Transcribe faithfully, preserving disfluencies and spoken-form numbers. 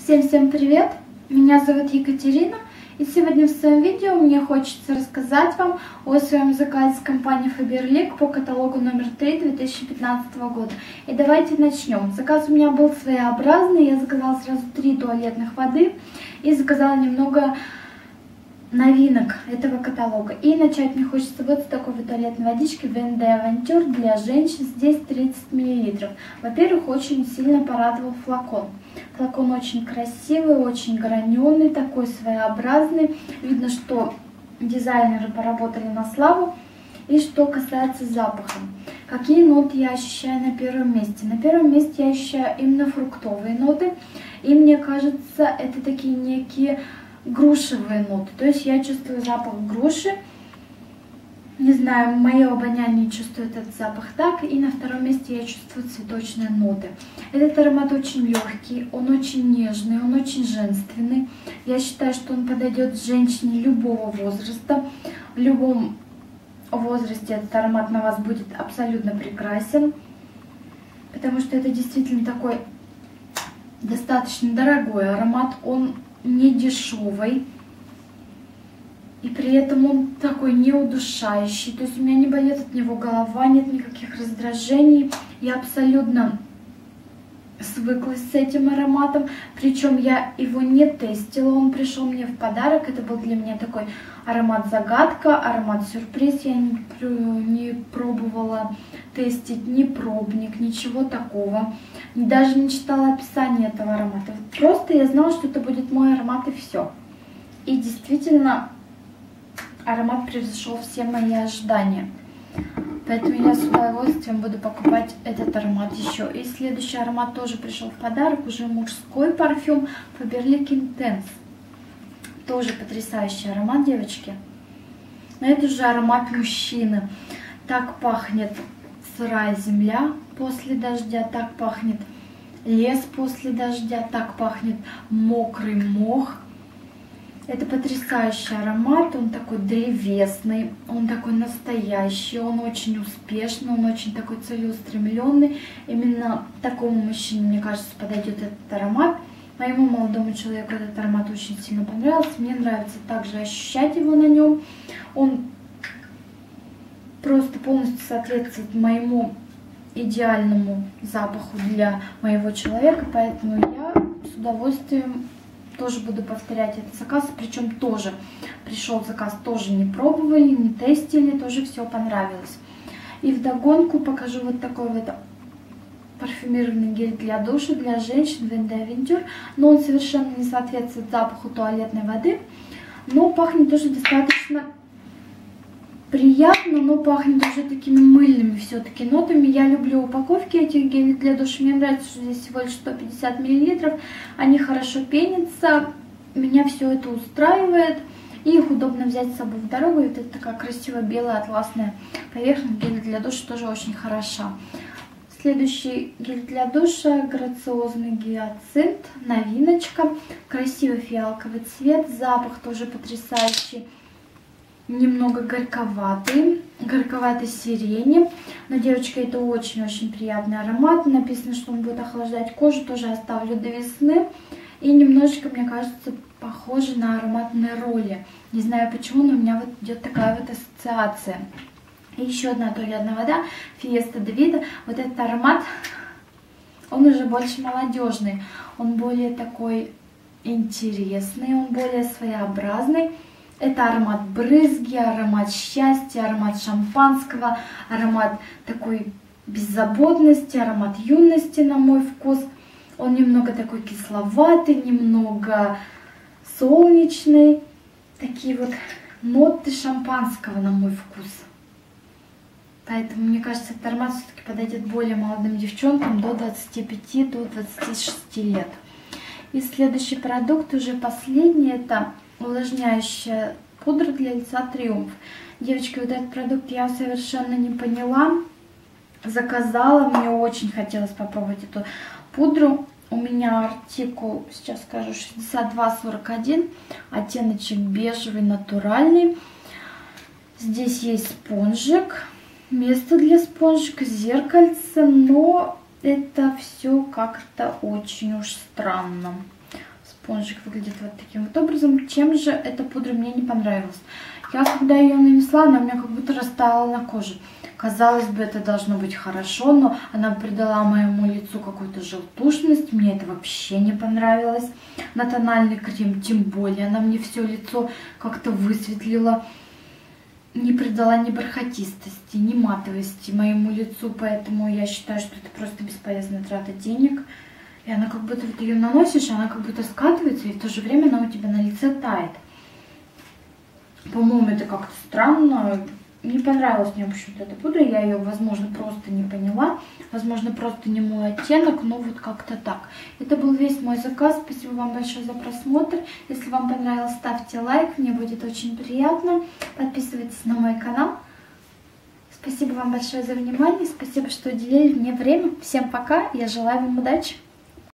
Всем-всем привет! Меня зовут Екатерина, и сегодня в своем видео мне хочется рассказать вам о своем заказе с компании Faberlic по каталогу номер три две тысячи пятнадцатого года. И давайте начнем. Заказ у меня был своеобразный, я заказала сразу три туалетных воды и заказала немного новинок этого каталога. И начать мне хочется вот с такой вот туалетной водички Vin de Aventure для женщин. Здесь тридцать миллилитров. Во-первых, очень сильно порадовал флакон. Флакон очень красивый, очень граненый, такой своеобразный. Видно, что дизайнеры поработали на славу. И что касается запаха. Какие ноты я ощущаю на первом месте? На первом месте я ощущаю именно фруктовые ноты. И мне кажется, это такие некие грушевые ноты. То есть я чувствую запах груши. Не знаю, мое обоняние чувствует этот запах так. И на втором месте я чувствую цветочные ноты. Этот аромат очень легкий, он очень нежный, он очень женственный. Я считаю, что он подойдет женщине любого возраста. В любом возрасте этот аромат на вас будет абсолютно прекрасен. Потому что это действительно такой достаточно дорогой аромат. Он не дешевый. И при этом он такой не удушающий. То есть у меня не болит от него голова, нет никаких раздражений. Я абсолютно свыклась с этим ароматом. Причем я его не тестила. Он пришел мне в подарок. Это был для меня такой аромат-загадка, аромат-сюрприз. Я не, не пробовала тестить ни пробник, ничего такого. Даже не читала описание этого аромата. Просто я знала, что это будет мой аромат, и все. И действительно, аромат превзошел все мои ожидания. Поэтому я с удовольствием буду покупать этот аромат еще. И следующий аромат тоже пришел в подарок. Уже мужской парфюм Faberlic Intense. Тоже потрясающий аромат, девочки. Но это уже аромат мужчины. Так пахнет сырая земля после дождя. Так пахнет лес после дождя. Так пахнет мокрый мох. Это потрясающий аромат, он такой древесный, он такой настоящий, он очень успешный, он очень такой целеустремленный. Именно такому мужчине, мне кажется, подойдет этот аромат. Моему молодому человеку этот аромат очень сильно понравился. Мне нравится также ощущать его на нем. Он просто полностью соответствует моему идеальному запаху для моего человека, поэтому я с удовольствием тоже буду повторять этот заказ, причем тоже пришел заказ, тоже не пробовали, не тестили, тоже все понравилось. И вдогонку покажу вот такой вот парфюмированный гель для душа для женщин Vin de Aventure, но он совершенно не соответствует запаху туалетной воды, но пахнет тоже достаточно приятно, но пахнет уже такими мыльными все-таки нотами. Я люблю упаковки этих гелей для душа. Мне нравится, что здесь всего лишь сто пятьдесят миллилитров. Они хорошо пенятся. Меня все это устраивает. И их удобно взять с собой в дорогу. И вот это такая красивая белая атласная поверхность. Гель для душа тоже очень хороша. Следующий гель для душа грациозный гиацинт. Новиночка. Красивый фиалковый цвет. Запах тоже потрясающий. Немного горьковатый, горьковатой сирени. Но, девочка, это очень-очень приятный аромат. Написано, что он будет охлаждать кожу. Тоже оставлю до весны. И немножечко, мне кажется, похоже на аромат Нероли. Не знаю почему, но у меня вот идет такая вот ассоциация. И еще одна туалетная вода Fiesta de Vida. Вот этот аромат, он уже больше молодежный. Он более такой интересный, он более своеобразный. Это аромат брызги, аромат счастья, аромат шампанского, аромат такой беззаботности, аромат юности на мой вкус. Он немного такой кисловатый, немного солнечный. Такие вот ноты шампанского на мой вкус. Поэтому, мне кажется, этот аромат все-таки подойдет более молодым девчонкам до двадцати пяти, до двадцати шести лет. И следующий продукт, уже последний, это увлажняющая пудра для лица Триумф. Девочки, вот этот продукт я совершенно не поняла. Заказала, мне очень хотелось попробовать эту пудру. У меня артикул, сейчас скажу, шестьдесят два сорок один, оттеночек бежевый, натуральный. Здесь есть спонжик, место для спонжика, зеркальце, но это все как-то очень уж странно. спонжик выглядит вот таким вот образом. Чем же эта пудра мне не понравилась? Я когда ее нанесла, она у меня как будто растаяла на коже. Казалось бы, это должно быть хорошо, но она придала моему лицу какую-то желтушность. Мне это вообще не понравилось. На тональный крем тем более. Она мне все лицо как-то высветлила. Не придала ни бархатистости, ни матовости моему лицу. Поэтому я считаю, что это просто бесполезная трата денег. И она как будто вот ее наносишь, она как будто скатывается, и в то же время она у тебя на лице тает. По-моему, это как-то странно. Не понравилась мне, в общем-то, эта пудра. Я ее, возможно, просто не поняла. Возможно, просто не мой оттенок, но вот как-то так. Это был весь мой заказ. Спасибо вам большое за просмотр. Если вам понравилось, ставьте лайк. Мне будет очень приятно. Подписывайтесь на мой канал. Спасибо вам большое за внимание. Спасибо, что уделили мне время. Всем пока. Я желаю вам удачи.